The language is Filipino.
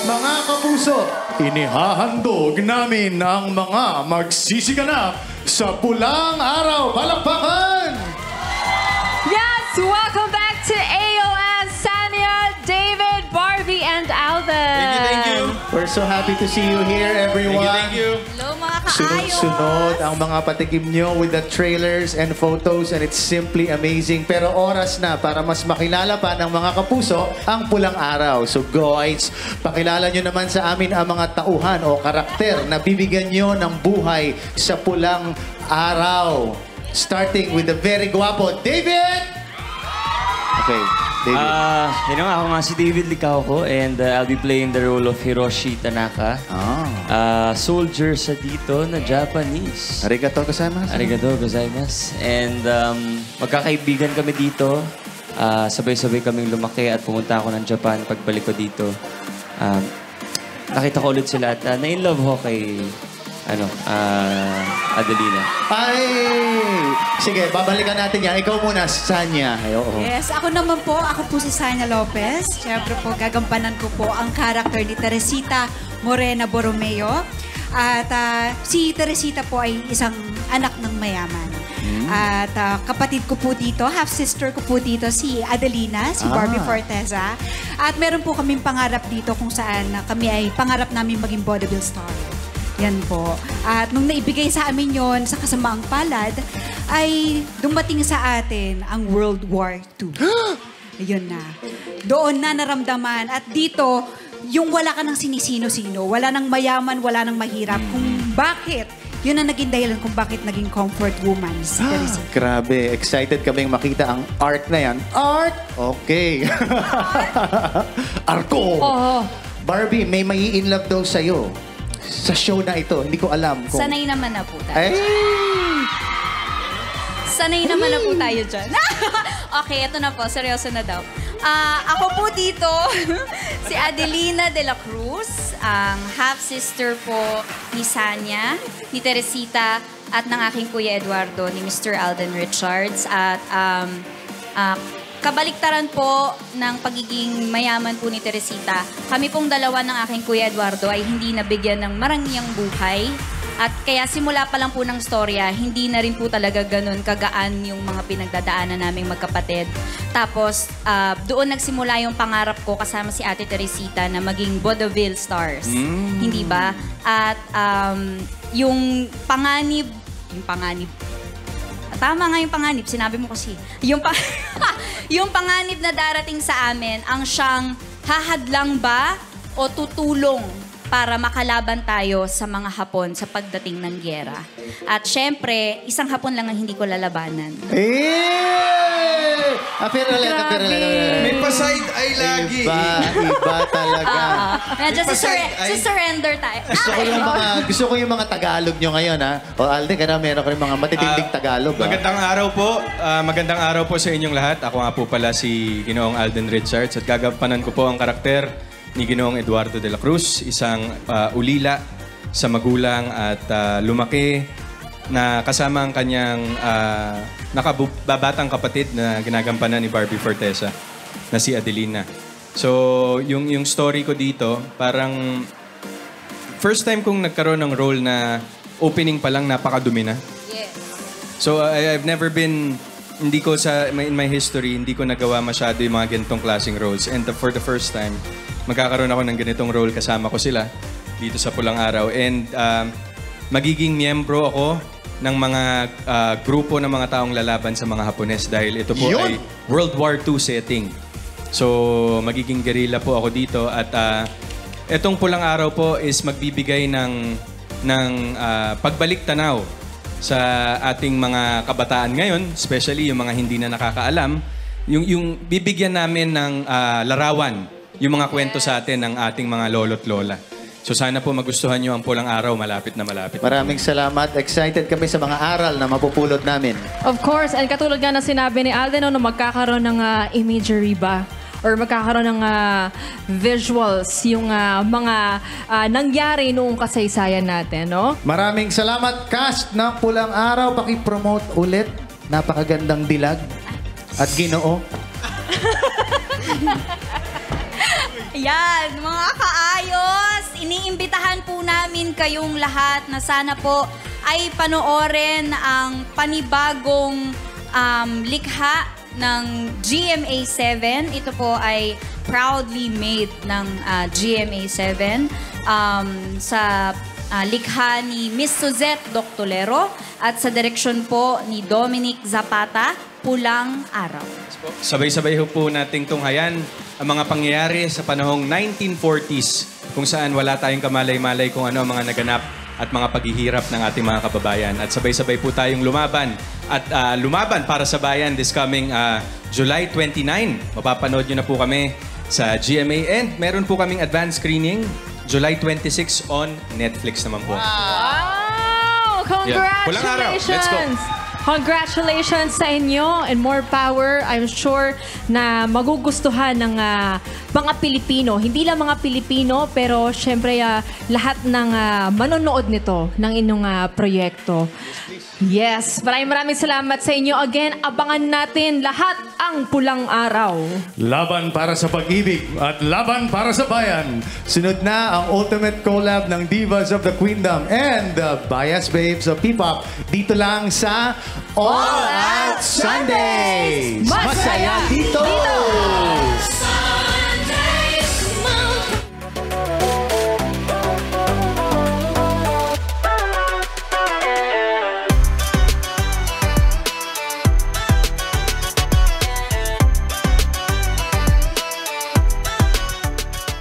Mga kapuso, inihahandog namin ang mga magsisiganap sa pulang araw. Palakpakan! Yes! Welcome back to AOS, Sanya, David, Barbie, and Alden. Thank you. We're so happy to see you here, everyone. Thank you. Hello, mga kaayos. Sunod-sunod ang mga patikim nyo with the trailers and photos and it's simply amazing. Pero oras na para mas makilala pa ng mga kapuso ang pulang araw. So guys, pakilala nyo naman sa amin ang mga tauhan o karakter na bibigyan nyo ng buhay sa pulang araw. Starting with the very guwapo, David! Okay, David. Ako nga si David Licauco and I'll be playing the role of Hiroshi Tanaka. Soldier sa dito na Japanese. Arigato gozaimasu. Arigato gozaimasu. And magkakaibigan kami dito. Sabay-sabay kaming lumaki at pumunta ako ng Japan pagbalik ko dito. Nakita ko ulit sila at na-in-love ko kay Adelina. Ay! Sige, babalikan natin yan. Ikaw muna, Sanya. Ay, oo. Yes, ako naman po. Ako po si Sanya Lopez. Siyempre po, gagampanan ko po ang karakter ni Teresita Morena Borromeo. At si Teresita po ay isang anak ng mayaman. At kapatid ko po dito, half-sister ko po dito, si Adelina, si Barbie Forteza. At meron po kaming pangarap dito kung saan kami ay pangarap namin maging vaudeville star. Yan po. At nung naibigay sa amin yon sa kasamaang palad, ay dumating sa atin ang World War II. Ayun na. Doon na naramdaman. At dito, yung wala ka ng sinisino-sino, wala nang mayaman, wala nang mahirap, kung bakit. Yun ang naging dahilan kung bakit naging comfort woman si Teresita. Grabe. Excited kaming makita ang art na yan. Art! Okay. Arko! Oo. Barbie, may mai-inlove daw sa'yo. Sa show na ito, hindi ko alam kung... Sanay naman na po tayo. Ay! Sanay naman na po tayo dyan. Okay, ito na po. Seryoso na daw. Ako po dito, si Adelina de la Cruz, ang half-sister po ni Sanya, ni Teresita, at ng aking Kuya Eduardo, ni Mr. Alden Richards. At kabaliktaran po ng pagiging mayaman po ni Teresita. Kami pong dalawa ng aking Kuya Eduardo ay hindi nabigyan ng marangyang buhay. At kaya simula pa lang po ng storya, hindi na rin po talaga ganun kagaan yung mga pinagdadaanan naming magkapatid. Tapos, doon nagsimula yung pangarap ko kasama si Ate Teresita na maging vaudeville stars. Hindi ba? At yung panganib, tama nga yung panganib, sinabi mo kasi. Yung panganib na darating sa amin, ang siyang hahadlang ba o tutulong para makalaban tayo sa mga Hapon sa pagdating ng gyera. At syempre, isang Hapon lang ang hindi ko lalabanan. Apirale. May pa-side eye lagi. Iba talaga. Medyo surrender tayo. Gusto ko yung mga Tagalog nyo ngayon, ha? O Alden, meron ko rin mga matitinding Tagalog. Magandang araw po. Magandang araw po sa inyong lahat. Ako nga po pala si Ginoong Alden Richards at gagampanan ko po ang karakter ni Ginoong Eduardo de la Cruz, isang ulila sa magulang at lumaki na kasama ang kanyang nakababatang kapatid na ginagampanan ni Barbie Forteza na si Adelina. So, yung story ko dito, parang first time kong nagkaroon ng role na opening pa lang napakadumi na. Yes. So, I've never been, in my history, hindi ko nagawa masyado yung mga ganitong klaseng roles. And for the first time, magkakaroon ako ng ganitong role kasama ko sila dito sa Pulang Araw. And magiging miyembro ako ng mga grupo ng mga taong lalaban sa mga Hapones dahil ito po ay World War II setting. So, magiging guerrilla po ako dito at itong Pulang Araw po is magbibigay ng pagbalik tanaw sa ating mga kabataan ngayon, especially yung mga hindi na nakakaalam, yung bibigyan namin ng larawan, yung mga kwento sa atin ng ating mga lolo't lola. So sana po magustuhan nyo ang Pulang Araw, malapit na malapit. Maraming salamat. Excited kami sa mga aral na mapupulot namin. Of course, and katulad nga na sinabi ni Alden, no, magkakaroon ng imagery ba? Or magkakaroon ng visuals yung mga nangyari noong kasaysayan natin, no? Maraming salamat, cast ng Pulang Araw. Paki-promote ulit. Napakagandang dilag. At Ginoo. Yan, mga kaayos! iniimbitahan po namin kayong lahat na sana po ay panoorin ang panibagong likha ng GMA7. Ito po ay proudly made ng GMA7 sa likha ni Miss Suzette Doctolero at sa direksyon po ni Dominic Zapata, Pulang Araw. Sabay-sabay po nating tunghayan ang mga pangyayari sa panahong 1940s kung saan wala tayong kamalay-malay kung ano ang mga naganap at mga paghihirap ng ating mga kababayan. At sabay-sabay po tayong lumaban at lumaban para sa bayan this coming July 29. Mapapanood nyo na po kami sa GMA and meron po kaming advanced screening July 26 on Netflix naman po. Wow! Yeah. Pulang araw. Let's go. Congratulations! Congratulations sa inyo and more power. I'm sure na magugustuhan ng mga Pilipino. Hindi lang mga Pilipino, pero syempre lahat ng manonood nito ng inyong proyekto. Yes, maraming salamat sa inyo. Again, abangan natin lahat ang Pulang Araw. Laban para sa pag-ibig at laban para sa bayan. Sunod na ang ultimate collab ng Divas of the Queendom and the Bias Babes of P-Pop dito lang sa All Out Sundays! Masaya dito!